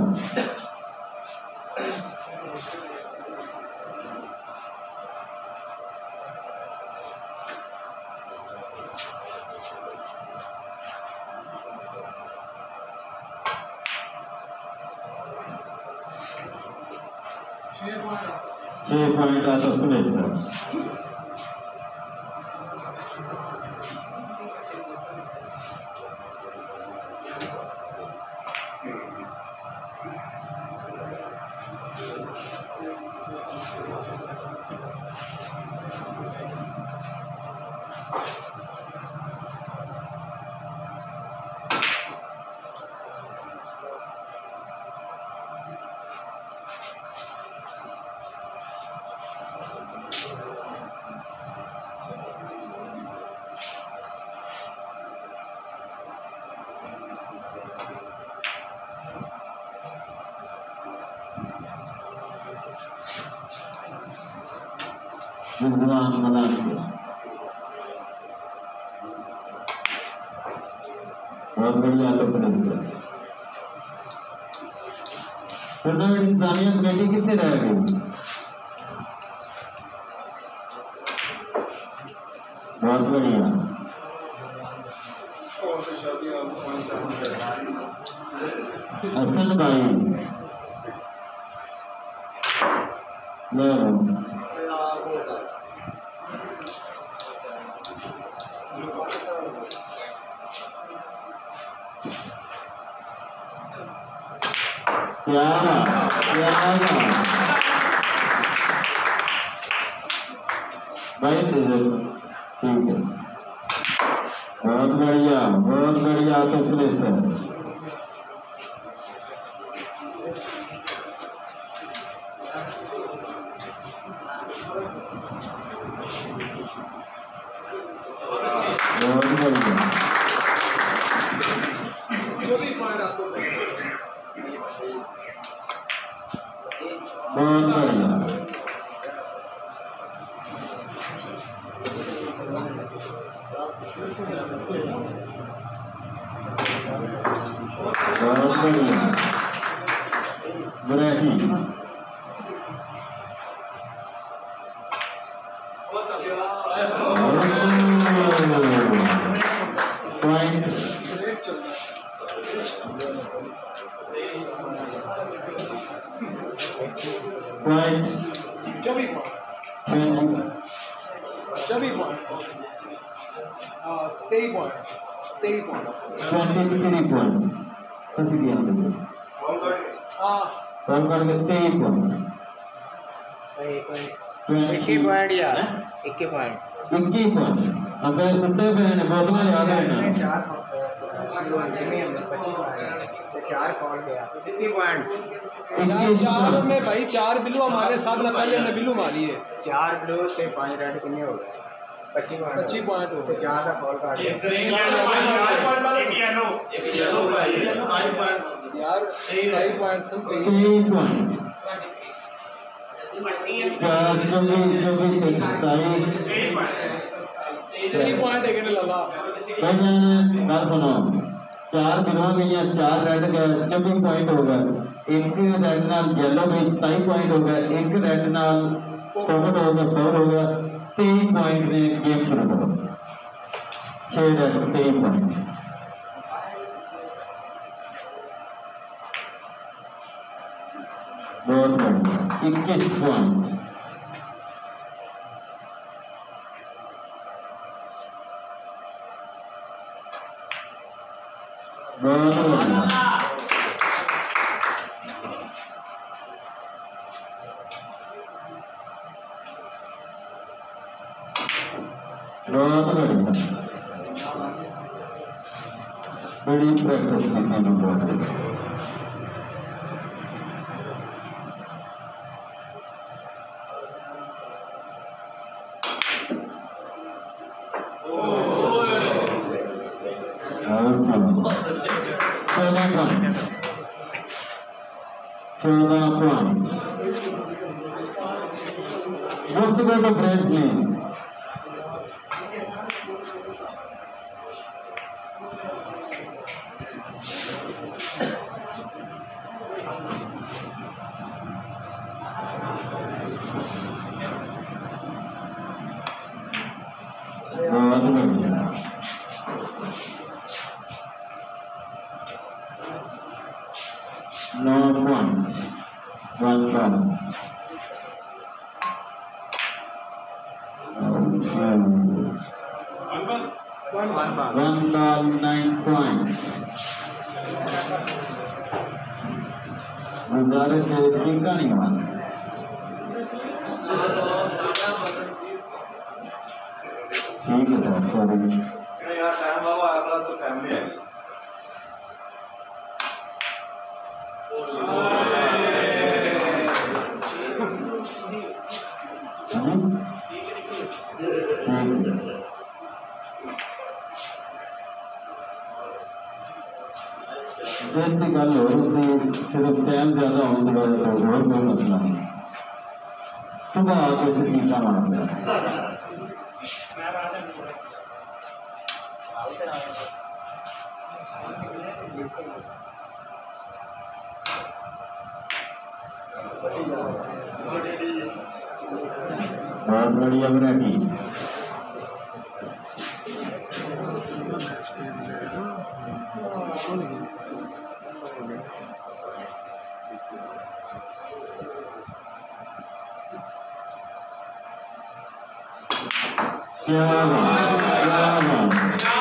छह पॉइंट आता सुरेश रिजवान मलान को बहुत बढ़िया तो टूर्नामेंट इंतजामिया कमेटी कितने रह गई? बहुत बढ़िया। हसन भाई ले प्यारा प्यारा भाई ठीक है, बहुत बढ़िया बहुत बढ़िया। तो प्लेस है बहुत बढ़िया। बहुत बढ़िया बहुत बढ़िया बुराई पॉइंट पॉइंट चौबीस चौबीस पॉइंट तेईस पॉइंट तेईस पॉइंट ट्वेंटी थ्री पॉइंट कैसे किया हमने? हाँ कॉल करके तेईस पॉइंट इक्कीस पॉइंट यार इक्कीस पॉइंट इक्कीस पॉइंट। अब सुनते हैं बोतल याद है ना? चार कॉल गया इक्कीस पॉइंट यार चार में भाई चार बिलू हमारे सामने पहले ने बिलू मारी है। चार ब्लू से पांच रेड कितने हो गए? पच्चीस पॉइंट पच्चीस पॉइंट हो तो चार का कॉल काट यार फाइव पॉइंट सब तेईस पॉइंट चार चौबीस चौबीस इकतालीस तेईस पॉइंट एक लगा भाई बात सुनो, चार बिलवा गई चार रेड गए चौबीस पॉइंट हो गए, एक रेड नाल येलो गई सताई पॉइंट हो गए, एक रेड नाल पॉकेट हो गया फोर हो गया, तेईस पॉइंट में गेम शुरू करो। छह रेड तेईस पॉइंट बहुत बढ़िया इक्कीस पॉइंट बहुत बढ़िया बहुत बढ़िया बड़ी प्रैक्टिस की थी बहुत चौदह पॉइंट चौदह पॉइंट मुफ्त में तो फ्रेंच लीग बहुत बढ़िया no points, one point. One ball, nine points. गुजारे से चिंता नहीं माना ठीक है सर सॉरी यार टाइम बाबा अगला तो फैमिली है जैसी गल हो रही सिर्फ टाइम ज्यादा होने की वजह से और कोई मसला नहीं सुबह आके से टीका मारता बहुत बढ़िया वैरायटी क्या बात क्या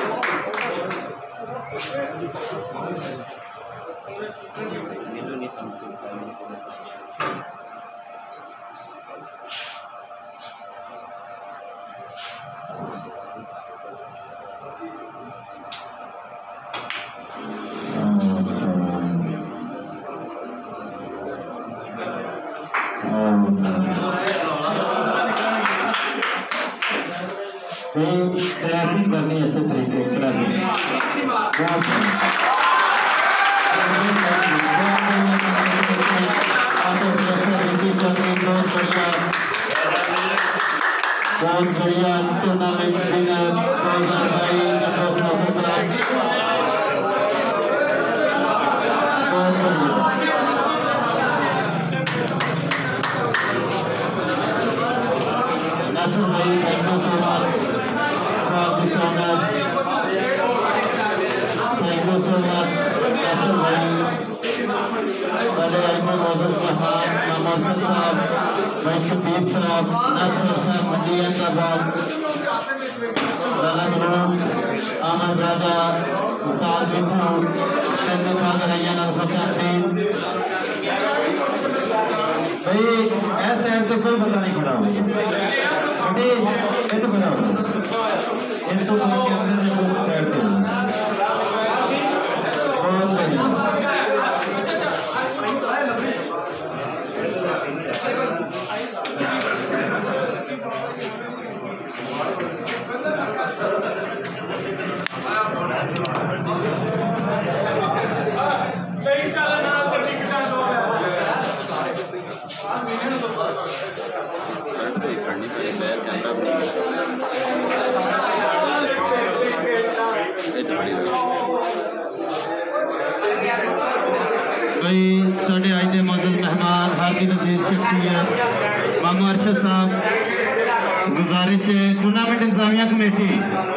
ट्रैफिक करनी अच्छे तरीके से बहुत बढ़िया टूर्नामेंट विनर बहुत बढ़िया नसर भाई thank you so much thank you so much Nasar भाई बड़े अहमद मौजूद मेहमान मोहसिन साहब भाई शबीर साहब नसर साहब मंडी हैदराबाद आमद राजा साल बिंदु हरियाणा भाई ऐसे टाइम तो कोई बंदा नहीं खड़ा होगा छोटे ये तो खड़ा होगा इनको कैमरे से लोग बैठते हैं बहुत बढ़िया भाई साढ़े अज के मौजूद मेहमान हार्दिक नजीर शख्सियत मामा अरशद साहब गुजारिश है टूर्नामेंट इंतजामिया कमेटी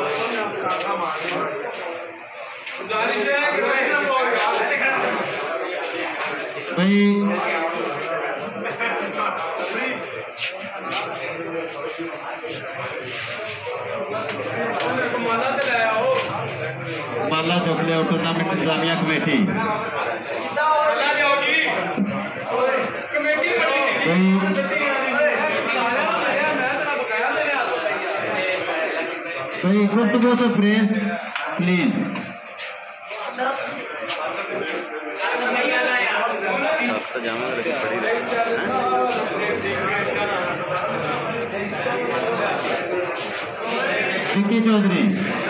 भाई माला चुक लिया टूर्नामेंट इंतजामिया कमेटी भाई गुफ्तगू से प्रेस प्लीज विक्की चौधरी